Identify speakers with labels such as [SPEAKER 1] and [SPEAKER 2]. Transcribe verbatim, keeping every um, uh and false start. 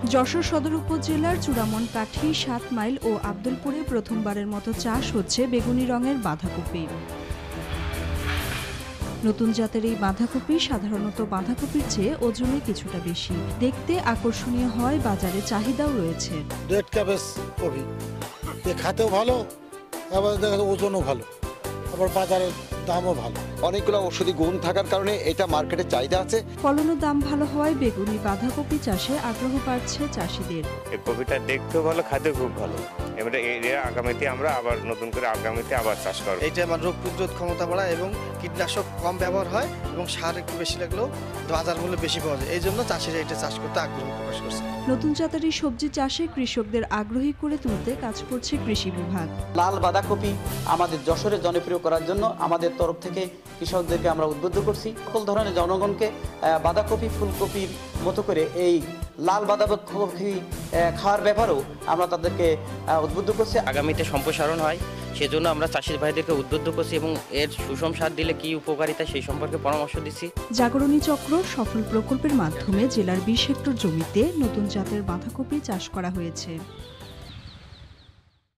[SPEAKER 1] যশোর সদর উপজেলার চূড়ামনকাঠি, সাত মাইল ও আব্দুলপুরে প্রথমবারের মতো চাষ হচ্ছে বেগুনি রঙের বাঁধাকপি। নতুন জাতের এই বাঁধাকপি সাধারণত বাঁধাকপির চেয়ে ওজনে কিছুটা বেশি, দেখতে আকর্ষণীয় হয়, বাজারে চাহিদাও রয়েছে।
[SPEAKER 2] রেড ক্যাবেজ কপি খেতেও ভালো, আবার ওজনও ভালো, আবার বাজারের দামও ভালো।
[SPEAKER 3] অনেকগুলো ঔষধি গুণ থাকার কারণে এটা মার্কেটে চাহিদা আছে।
[SPEAKER 1] ফলনও দাম ভালো হওয়ায় বেগুনি বাঁধাকপি চাষে আগ্রহ বাড়ছে চাষিদের।
[SPEAKER 4] এই কপিটা দেখতেও ভালো, খাইতেও খুব ভালো। এবারে এরা আগামীতে আমরা আবার নতুন করে আগামীতে আবার চাষ করব।
[SPEAKER 5] এইটা আমার রোগ প্রতিরোধ ক্ষমতা বাড়ায় এবং কীটনাশক কম ব্যবহার হয় এবং সার একটু বেশি লাগলেও বাজার মূল্য বেশি পাওয়া যায়। এই জন্য চাষিরা এটা চাষ করতে আগ্রহ প্রকাশ করছে।
[SPEAKER 1] নতুন জাতের এই সবজি চাষে কৃষকদের আগ্রহী করে তুলতে কাজ করছে কৃষি বিভাগ।
[SPEAKER 6] লাল বাঁধাকপি আমাদের যশোরে জনপ্রিয় করার জন্য আমাদের তরফ থেকে কৃষকদেরকে আমরা উদ্বুদ্ধ করছি। সকল ধরনের জনগণকে বাঁধাকপি, ফুলকপির মতো করে এই লাল বাঁধাকপি খাওয়ার ব্যাপারেও আমরা তাদেরকে উদ্বুদ্ধ করছি।
[SPEAKER 7] আগামীতে সম্প্রসারণ হয়, সেজন্য আমরা চাষি ভাইদেরকে উদ্বুদ্ধ করছি এবং এর সুষম সার দিলে কি উপকারিতা সেই সম্পর্কে পরামর্শ দিচ্ছি।
[SPEAKER 1] জাগরণী চক্র সফল প্রকল্পের মাধ্যমে জেলার বিশ হেক্টর জমিতে নতুন জাতের বাঁধাকপি চাষ করা হয়েছে।